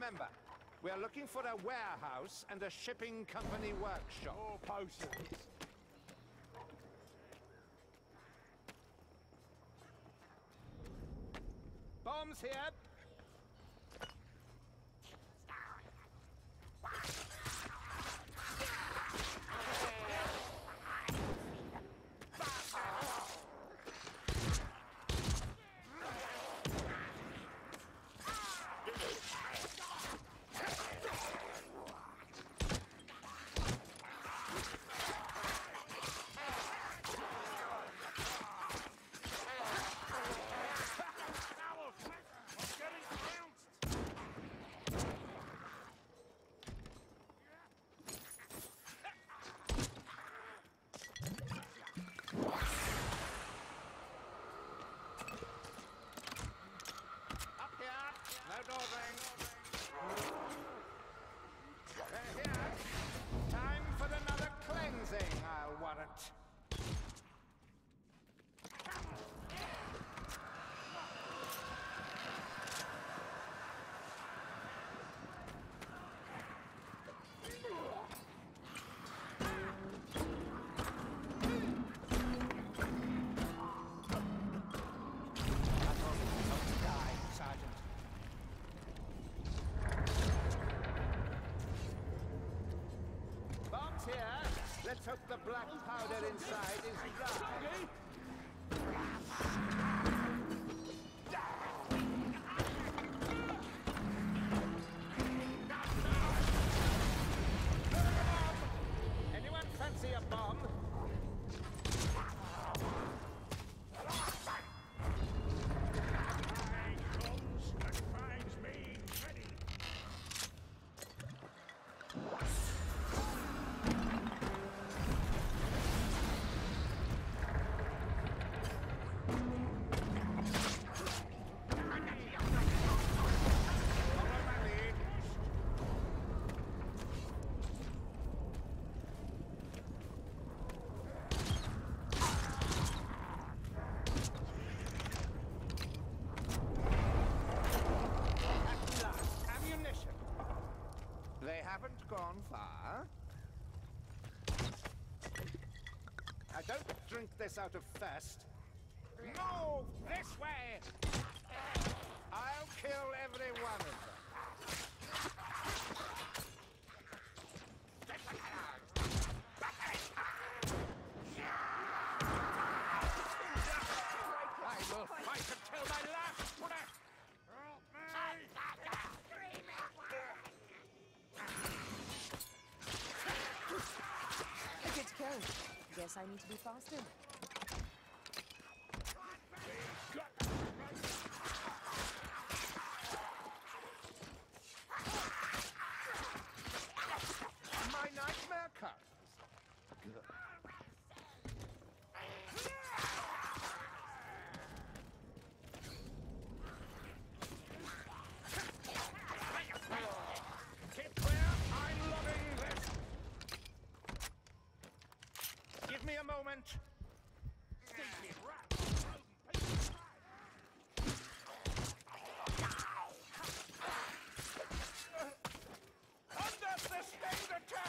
remember, we are looking for a warehouse and a shipping company workshop. More potions. Bombs here. Let's hope the black powder inside is dry. Anyone fancy a bomb? They haven't gone far. Now don't drink this out of thirst. Move this way! I'll kill every one of them. I will fight until my last breath! Good to go. Guess I need to be faster. My nightmare comes. Keep clear. I'm loving this. Give me a moment. Under sustained attack.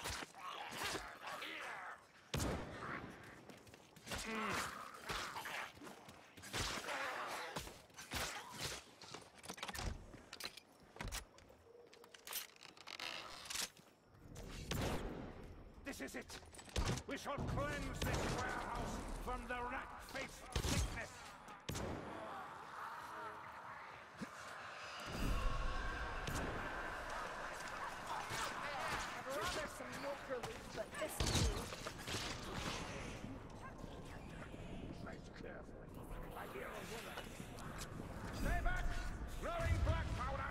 This is it. We shall cleanse this warehouse from the rat-faced sickness. I'd rather some milk relief, but this will do. Tread carefully. I hear a woman. Stay back! Throwing black powder!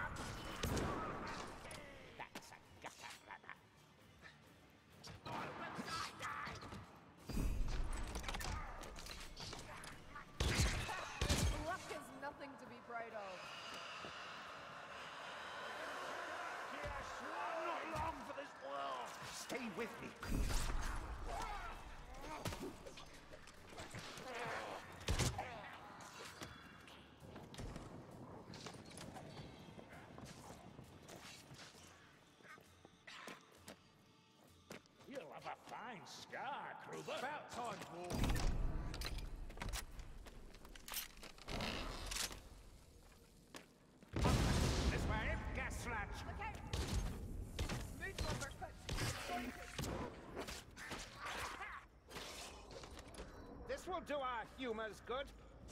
That's a gutter runner. Luck is nothing to be proud of. Yes, I'm not long for this world. Stay with me. scar, Kruber. About time, boy. This way, gas flash. Okay. Move, Waterfront. This will do our humors good.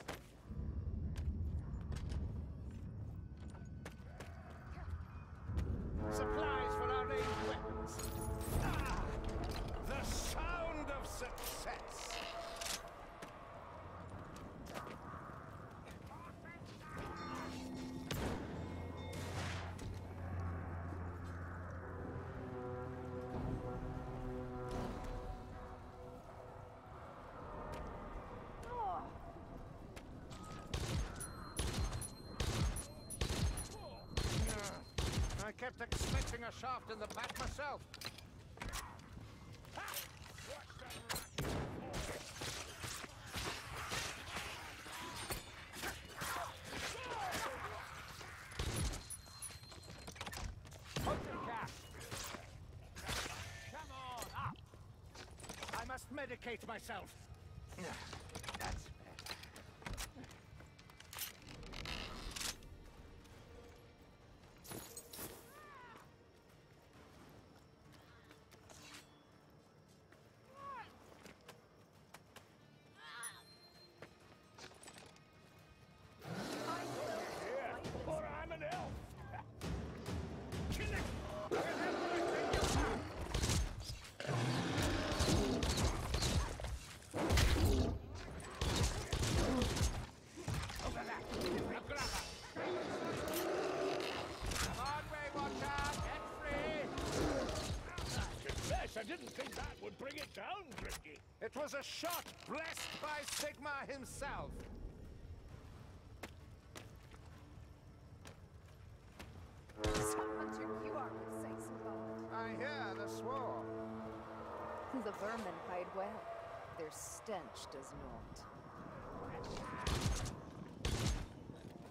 Supplies for our ranged weapons. Ah! The sound of success. Oh, I kept expecting a shaft in the back myself. Come on, up! I must medicate myself. That's better. Or I'm an elf. Kill it! With everything you have! Over that! A grabber! Come on, Waywatcher! Get free! I confess, I didn't think that would bring it down, Drifty. It was a shot blessed by Sigma himself. some hunter you are would say so, God. I hear the swarm. The vermin hide well. Their stench does not.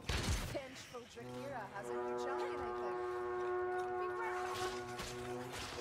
Vengeful Drakira hasn't you chunky anything? Be careful.